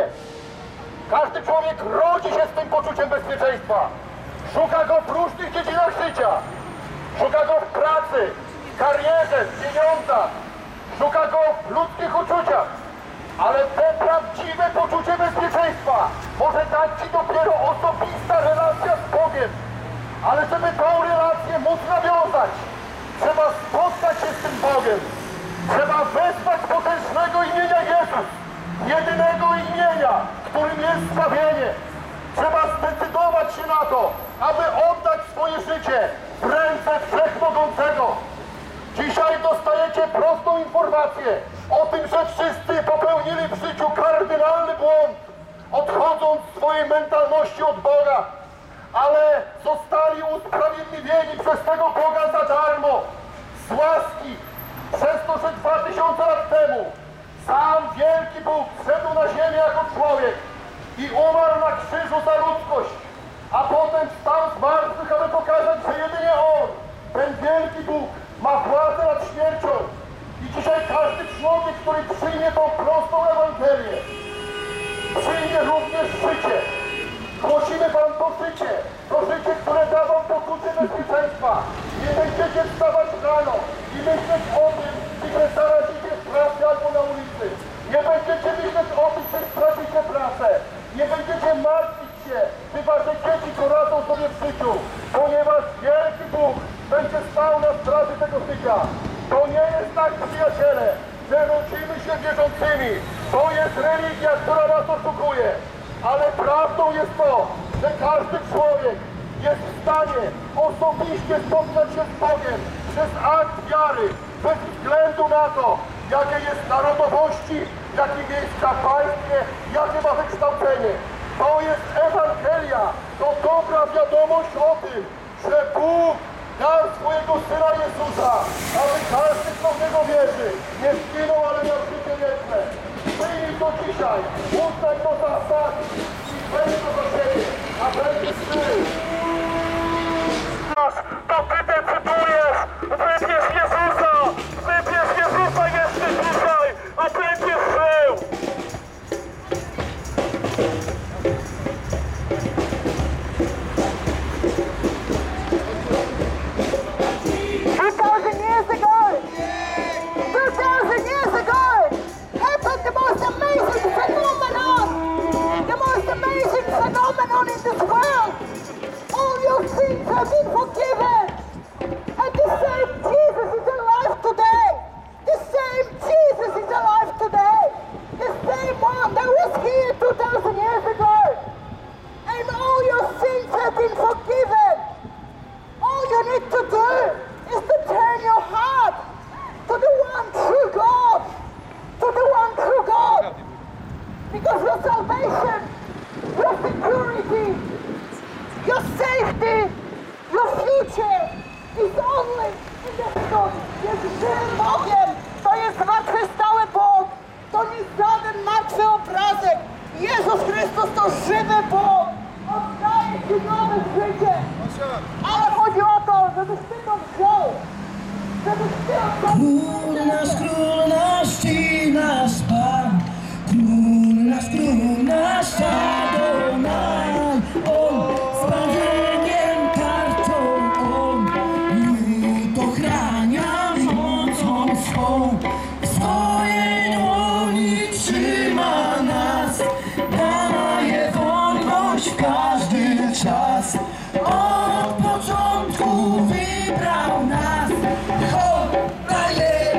Każdy człowiek rodzi się z tym poczuciem bezpieczeństwa. Szuka go w różnych dziedzinach życia. Szuka go w pracy, w karierze, w pieniądzach. Szuka go w ludzkich uczuciach. Ale te prawdziwe poczucie bezpieczeństwa może dać Ci dopiero osobista relacja z Bogiem. Ale żeby tą relację móc nawiązać, trzeba spotkać się z tym Bogiem. Trzeba wezwać potężnego imienia Jezus, jedynego imienia, którym jest zbawienie. Trzeba zdecydować się na to, aby oddać swoje życie w ręce Wszechmogącego. Dzisiaj dostajecie prostą informację o tym, że wszyscy popełnili w życiu kardynalny błąd, odchodząc z swojej mentalności od Boga, ale zostali usprawiedliwieni przez tego Boga za darmo, z łaski, przez to, że 2000 lat temu sam wielki Bóg zszedł na ziemię jako człowiek i umarł na krzyżu za ludzkość, a potem wstał z martwych, aby pokazać, że jedynie On, ten wielki Bóg, ma władzę nad śmiercią. I dzisiaj każdy człowiek, który przyjmie tą prostą Ewangelię, przyjmie również życie. Głosimy wam to życie, które da wam poczucie bezpieczeństwa. Nie będziecie wstawać rano i myśleć o tym, że zarazicie w pracy albo na ulicy. Nie będziecie myśleć o tym, że stracicie pracę. Nie będziecie martwić się, czy wasze dzieci poradzą sobie w życiu, ponieważ wielki Bóg będzie stał na straży tego życia. To nie jest tak, przyjaciele, że rodzimy się wierzącymi. To jest religia, która nas oszukuje. Ale prawdą jest to, że każdy człowiek jest w stanie osobiście spotkać się z Bogiem przez akt wiary, bez względu na to, jakie jest narodowości, jakie miejsca w państwie, jakie ma wykształcenie. To jest Ewangelia, to dobra wiadomość o tym, że Bóg dał swojego Syna Jezusa, aby każdy, kto w Niego wierzy, nie zginął, ale miał życie wieczne. Przyjmij to dzisiaj, uznaj to za fakt i weź to do siebie, a będziesz żył. To Ty decydujesz, wybierz Jezusa, jeszcze dzisiaj, a będziesz żył. 2,000 years ago, 2,000 years ago, happened the most amazing phenomenon in this world. All your sins have been forgiven. And the same Jesus is alive today. The same Jesus is alive today. The same one that was here 2,000 years ago. And all your sins have been forgiven. All you need to do is to turn your heart to the one true God. To the one true God. Because your salvation, your security, your safety, your future is only in the God. Jest żywym Bogiem. To jest zmartwychwstały Bóg. To nie jest żaden martwy obrazek. Jezus Chrystus to żywy Bóg. Oddaje Ci nowe życie. Ale chodzi o to, żebyś Ty to wziął. Żebyś Ty oddał. Król nasz i nasz Pan, król nasz Adonai, On zbawieniem kartą, On lud ochrania mocą swą, w swojej dłoni trzyma nas, daje wolność w każdy czas, od początku wybrał nas, daje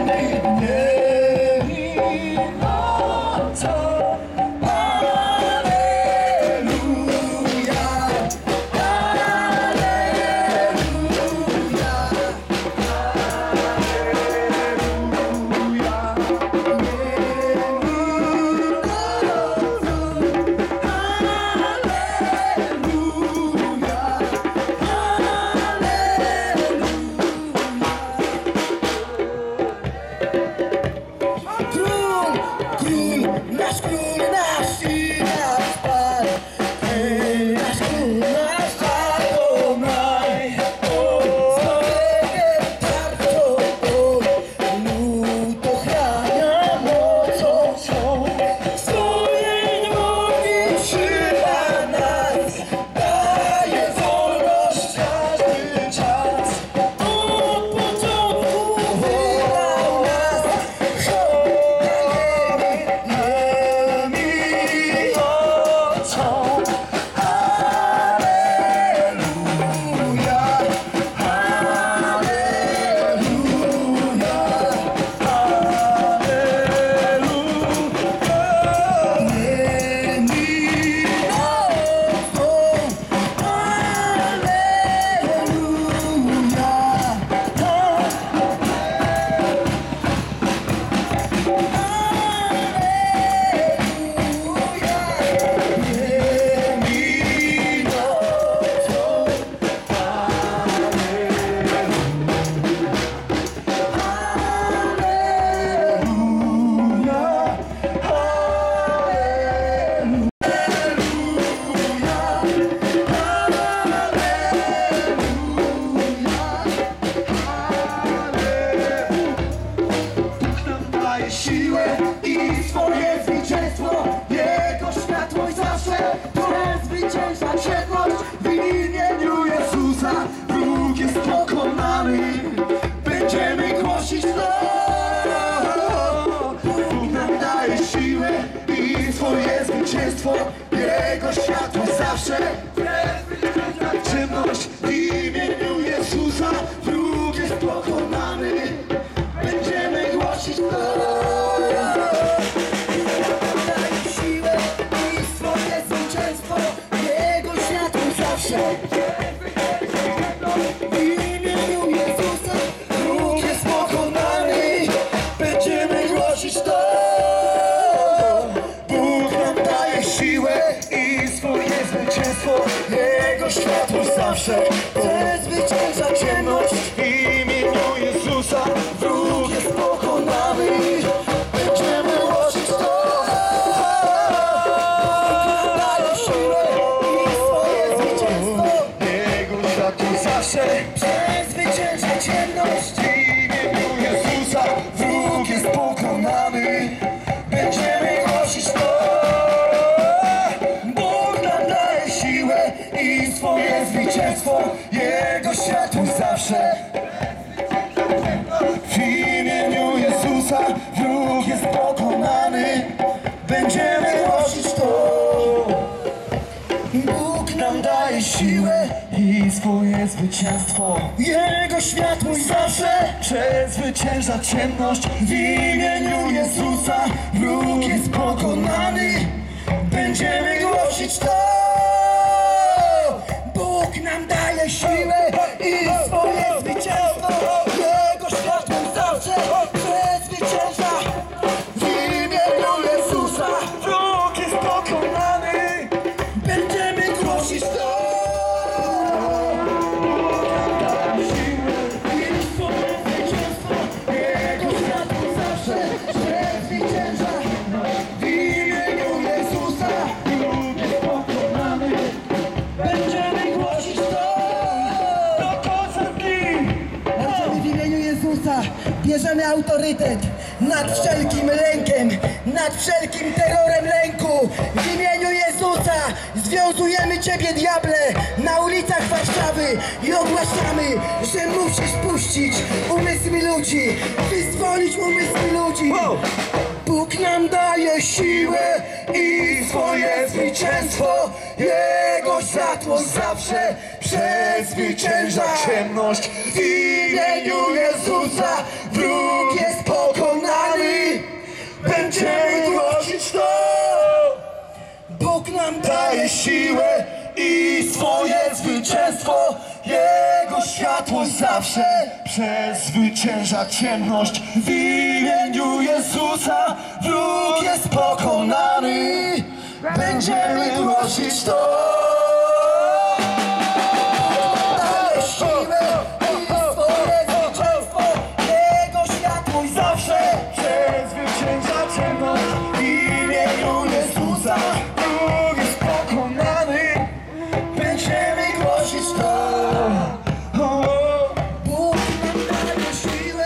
zwycięstwo, Jego światło zawsze ciemność w imieniu Jezusa, wróg jest pokonany. Będziemy głosić to. Daje siłę i swoje zwycięstwo, Jego światło zawsze. W imieniu Jezusa Wróg jest pokonany. Będziemy głosić to. Bóg nam daje siłę i swoje zwycięstwo, Jego światło zawsze przezwycięża ciemność. W imieniu Jezusa wróg jest pokonany. Będziemy głosić to. daje siłę i swoje zwycięstwo, Jego światło zawsze przezwycięża ciemność. w imieniu Jezusa wróg jest pokonany. Będziemy głosić to. Bóg nam daje siłę i swoje zwycięstwo, Jego światło zawsze w imieniu Jezusa wróg jest pokonany. Będziemy głosić to. Bóg nam daje siłę i swoje zwycięstwo, Jego światło zawsze przezwycięża ciemność. W imieniu Jezusa wróg jest pokonany. Będziemy głosić to. Bóg nam daje siłę i swoje zwycięstwo, Jego światło zawsze przezwycięża. W imieniu Jezusa wróg jest pokonany. Będziemy głosić to. Jego światło zawsze przezwycięża. W imieniu Jezusa wróg jest pokonany. Będziemy głosić to do końca dni. Ojcze, w imieniu Jezusa bierzemy autorytet nad wszelkim lękiem, nad wszelkim terrorem lęku. W imieniu Jezusa związujemy Ciebie, diable, na ulicach Warszawy i ogłaszamy, że musisz puścić umysły ludzi, wyzwolić umysły ludzi. Bóg nam daje siłę i swoje zwycięstwo, Jego światło zawsze przezwycięża ciemność. W imieniu Jezusa wróg jest pokonany. Będziemy głosić to. Bóg nam Daje siłę i swoje zwycięstwo, Jego światło zawsze przezwycięża ciemność. W imieniu Jezusa wróg jest pokonany. Będziemy głosić to. daje siłę i swoje zwycięstwo, Jego światło Zawsze przezwycięża ciemność. W imieniu Jezusa wróg jest pokonany. Będziemy głosić to. Bóg nam daje siłę,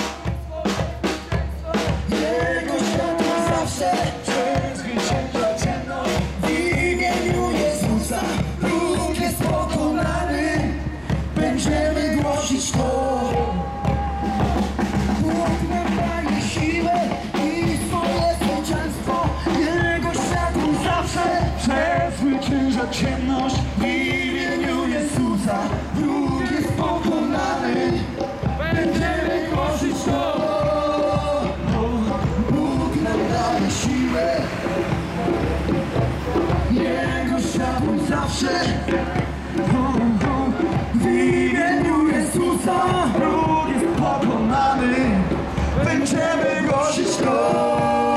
Jego światło zawsze przezwycięża ciemność. W imieniu Jezusa wróg jest pokonany. Będziemy głosić to. Bóg nam daje siłę i swoje zwycięstwo, Jego światło zawsze przezwycięża ciemność. W imieniu Jezusa wróg jest pokonany. Będziemy głosić to. Bóg nam daje siłę, Jego światło zawsze w imieniu Jezusa wróg jest pokonany. Będziemy głosić to.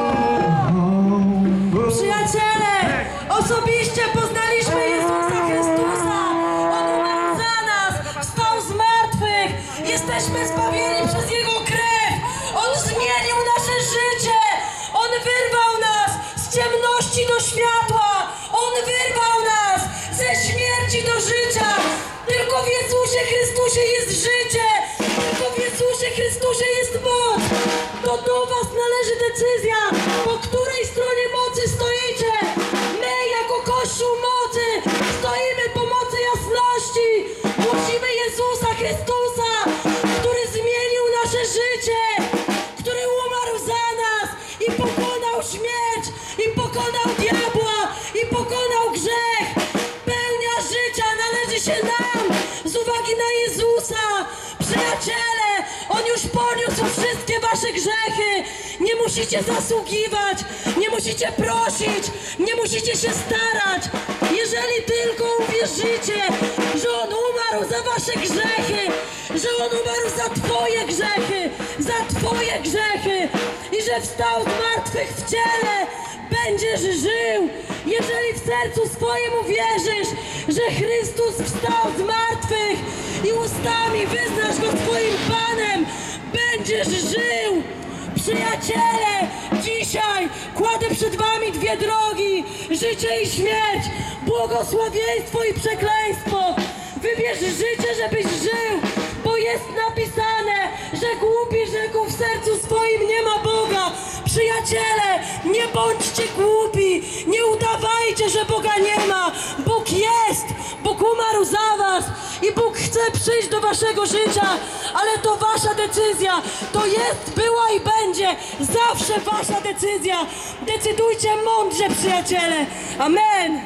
Przyjaciele, osobiście poznaliśmy Jezusa Chrystusa. On umarł za nas, wstał z martwych. Jesteśmy zbawieni przez Jego krew. On zmienił nasze życie. On wyrwał nas z ciemności do światła. On wyrwał nas ze śmierci do życia. Tylko w Jezusie Chrystusie jest życie. Tylko w Jezusie Chrystusie jest moc. To do was należy decyzja, po której stronie mocy stoicie. My jako Kościół mocy stoimy po mocy jasności. Głosimy Jezusa Chrystusa, który zmienił nasze życie, który umarł za nas i pokonał śmierć, i pokonał diabła. Chrystusa! Przyjaciele, On już poniósł wszystkie wasze grzechy. Nie musicie zasługiwać, nie musicie prosić, nie musicie się starać. Jeżeli tylko uwierzycie, że On umarł za wasze grzechy, że On umarł za twoje grzechy, za twoje grzechy i że wstał z martwych w ciele, będziesz żył. Jeżeli w sercu swoim uwierzysz, że Chrystus wstał z martwych i ustami wyznasz Go swoim Panem, będziesz żył. Przyjaciele, dzisiaj kładę przed wami dwie drogi, życie i śmierć, błogosławieństwo i przekleństwo. Wybierz życie, żebyś żył, bo jest napisane, że głupi rzekł w sercu swoim, nie ma Boga. Przyjaciele, nie bądźcie głupi, nie udawajcie, że Boga nie ma. Bóg jest, Bóg umarł za was i Bóg chce przyjść do waszego życia, ale to wasza decyzja, to jest, była i będzie zawsze wasza decyzja. Decydujcie mądrze, przyjaciele. Amen.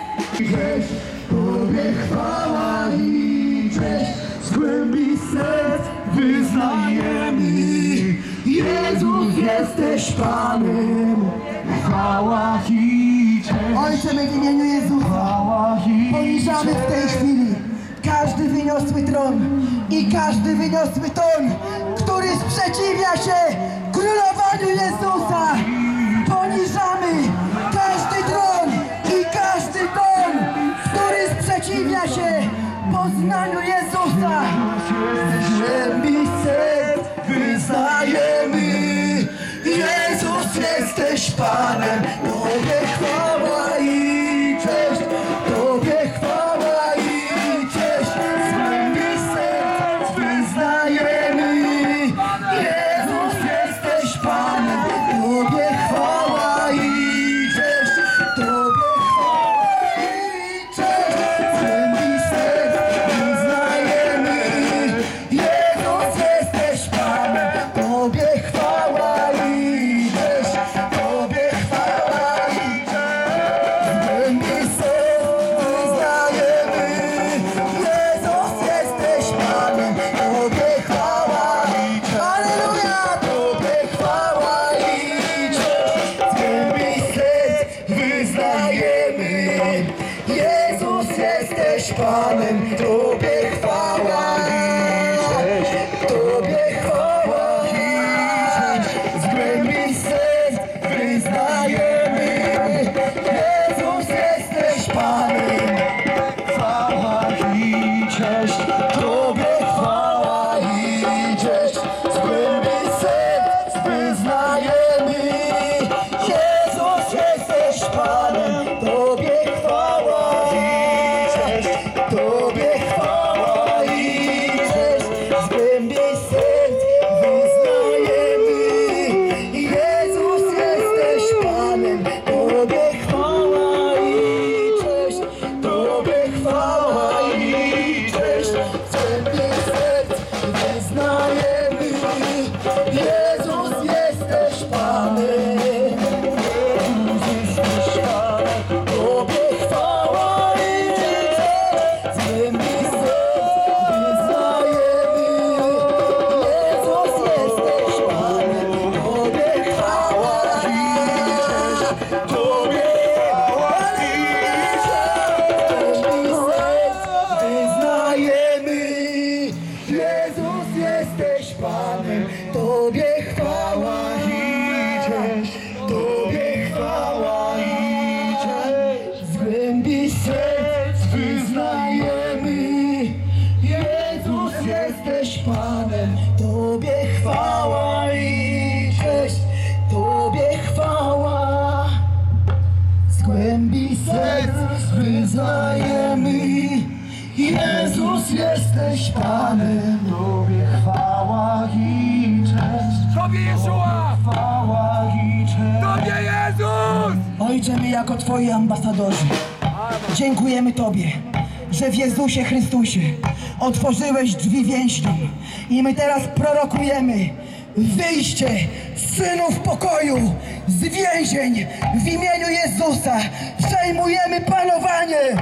Tobie chwała i cześć, z głębi serc wyznajemy. Jezus, jesteś Panem, chwała i cześć. Ojcze, my w imieniu Jezusa poniżamy w tej chwili każdy wyniosły tron i każdy wyniosły ton, który sprzeciwia się królowaniu Jezusa. Poniżamy każdy tron i każdy ton, który sprzeciwia się poznaniu Jezusa. Z głębi serc wyznajemy. Jezus, jesteś Panem, Tobie chwała i cześć, Tobie chwała i cześć. Z głębi serc wyznajemy. Jezus, jesteś Panem, Tobie chwała i cześć, Tobie chwała i cześć. Z głębi serc wyznajemy. Jezus, jesteś Panem, Tobie chwała i cześć, Tobie chwała i cześć. Z głębi serc wyznajemy. Jezus, jesteś Panem, Tobie chwała i cześć. Alleluja! Tobie chwała i cześć. Z głębi serc wyznajemy. Jezus, jesteś Panem, Tobie chwała i cześć. Tobie chwała i cześć. Z głębi serc wyznajemy. Jezus, jesteś Panem, chwała i cześć. Tobie chwała i cześć. Z głębi serc wyznajemy. Jezus, jesteś Panem, Tobie chwała i cześć. Tobie chwała i cześć. Z głębi serc wyznajemy. Jezus, jesteś Panem, Tobie chwała i cześć. Tobie chwała i cześć. Z głębi serc wyznajemy. Jezus, jesteś Panem. Jezus, jesteś Panem, Tobie chwała i cześć. Z głębi serc wyznajemy. Jezus, jesteś Panem, Tobie chwała i cześć. Tobie chwała i cześć. Z głębi serc wyznajemy. Jezus, jesteś Panem, Tobie chwała i cześć. Tobie chwała i cześć. Z głębi serc wyznajemy. Jezus, jesteś Panem, Tobie chwała i cześć. Tobie chwała. Z głębi serc wyznajemy. Jezus, jesteś Panem, Tobie chwała i cześć. Tobie Jeszua! Chwała i cześć. Tobie Jezus! Ojcze, my jako Twoi ambasadorzy dziękujemy Tobie, że w Jezusie Chrystusie otworzyłeś drzwi więźniom i my teraz prorokujemy wyjście synów pokoju z więzień w imieniu Jezusa. Przejmujemy panowanie,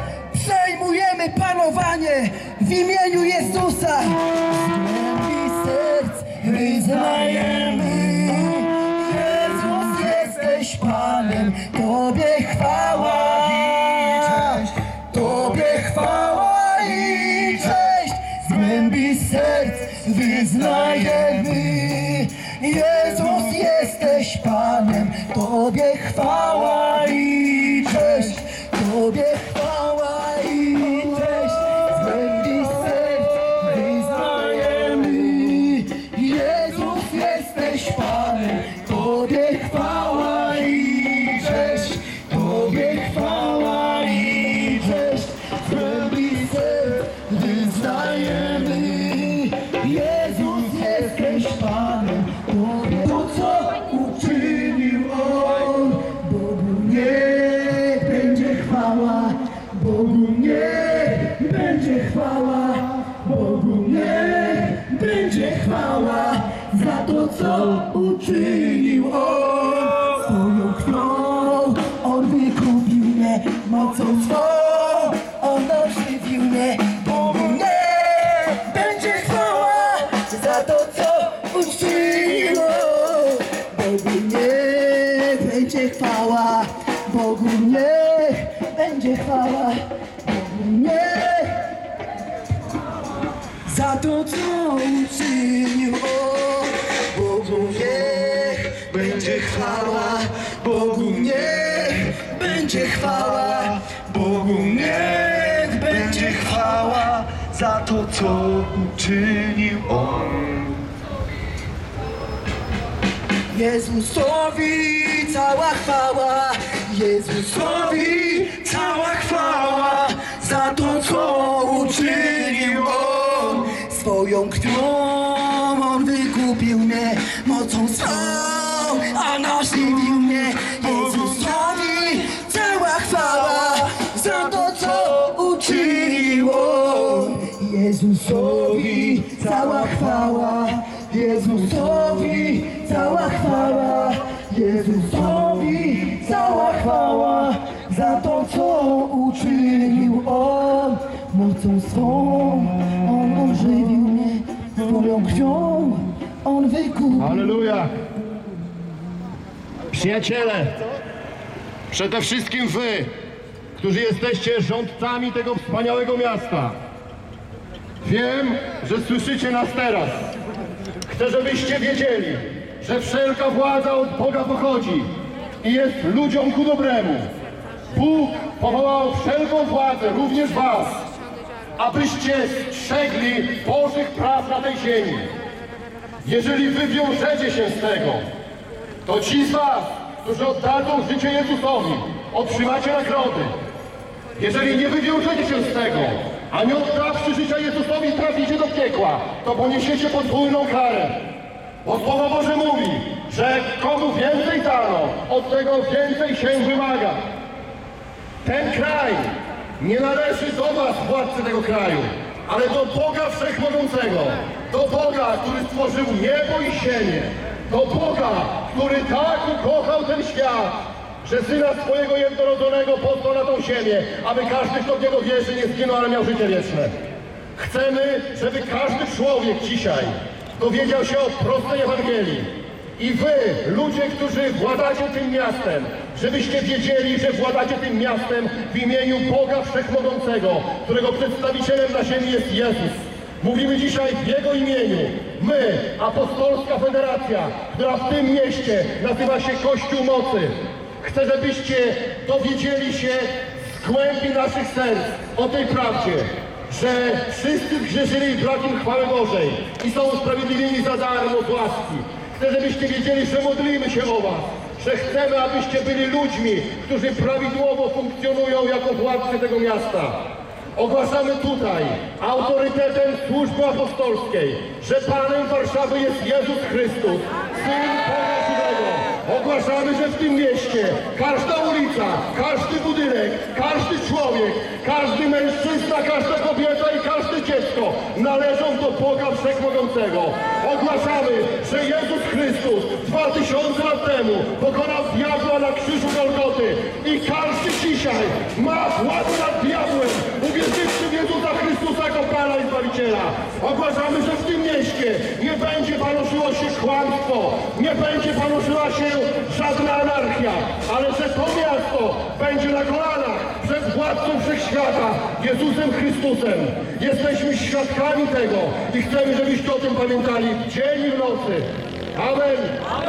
Przejmujemy panowanie w imieniu Jezusa. Z głębi serc wyznajemy: Jezus, jesteś Panem, Tobie chwała i cześć, Tobie chwała i cześć. Z głębi serc wyznajemy: Jezus, jesteś Panem, Tobie chwała i cześć, Tobie chwała i cześć. Z głębi serc wyznajemy: Jezus, jesteś Panem, Tobie chwała i cześć, Tobie chwała i cześć. Z głębi serc wyznajemy: Jezus, jesteś Panem, Tobie. To, co uczynił On, Bogu niech będzie chwała, Bogu niech będzie chwała, Bogu niech będzie chwała za to, co uczynił On. Swoją krwią On wykupił mnie, mocą swą On ożywił mnie. Bogu niech będzie chwała za to, co uczynił On. Bogu niech będzie chwała, Bogu niech będzie chwała, Bogu niech za to, co uczynił On. Bogu niech będzie chwała, Bogu niech będzie chwała, Bogu niech będzie chwała za to, co uczynił On. Jezusowi cała chwała, Jezusowi cała chwała za to, co uczynił On. Swoją krwią On wykupił mnie, mocą swą On ożywił mnie. Jezusowi cała chwała za to, co uczynił On. Jezusowi cała chwała, Jezusowi cała chwała, Jezusowi cała chwała za to, co uczynił On. Mocą swą On ożywił mnie, swoją krwią On wykupił. Halleluja! Przyjaciele, przede wszystkim wy, którzy jesteście rządcami tego wspaniałego miasta. Wiem, że słyszycie nas teraz. Chcę, żebyście wiedzieli, że wszelka władza od Boga pochodzi i jest ludziom ku dobremu. Bóg powołał wszelką władzę, również was, abyście strzegli Bożych praw na tej ziemi. Jeżeli wy wiążecie się z tego, to ci z was, którzy oddadzą życie Jezusowi, otrzymacie nagrody. Jeżeli nie wywiążecie się z tego, a nie oddawszy życia Jezusowi traficie do piekła, to poniesiecie podwójną karę. Bo Słowo Boże mówi, że komu więcej dano, od tego więcej się wymaga. Ten kraj nie należy do was, władcy tego kraju, ale do Boga Wszechmogącego, do Boga, który stworzył niebo i ziemię, do Boga, który tak ukochał ten świat, że Syna swojego jednorodzonego posłał na tą ziemię, aby każdy, kto w Niego wierzy, nie zginął, ale miał życie wieczne. Chcemy, żeby każdy człowiek dzisiaj dowiedział się o prostej Ewangelii. I wy, ludzie, którzy władacie tym miastem, żebyście wiedzieli, że władacie tym miastem w imieniu Boga Wszechmogącego, którego przedstawicielem na ziemi jest Jezus. Mówimy dzisiaj w Jego imieniu. My, Apostolska Federacja, która w tym mieście nazywa się Kościół Mocy. Chcę, żebyście dowiedzieli się z głębi naszych serc o tej prawdzie, że wszyscy zgrzeszyli brakiem chwały Bożej i są usprawiedliwieni za darmo z łaski. Chcę, żebyście wiedzieli, że modlimy się o was, że chcemy, abyście byli ludźmi, którzy prawidłowo funkcjonują jako władcy tego miasta. Ogłaszamy tutaj autorytetem służby apostolskiej, że Panem Warszawy jest Jezus Chrystus, Syn Boga Żywego. Ogłaszamy, że w tym mieście każda ulica, każdy budynek, każdy człowiek, każdy mężczyzna, każda kobieta i każde dziecko należą do Boga Wszechmogącego. Ogłaszamy, że Jezus Chrystus 2000 lat temu pokonał diabła na krzyżu Golgoty i każdy dzisiaj ma władzę nad diabłem, uwierzywszy w Jezusa Chrystusa jako Pana i Zbawiciela. Ogłaszamy, że w tym mieście nie będzie panoszyło się kłamstwo, nie będzie panoszyła się żadna anarchia, ale że to miasto będzie na kolanach przed władcą wszechświata, Jezusem Chrystusem. Jesteśmy świadkami tego i chcemy, żebyście o tym pamiętali w dzień i w nocy. Amen.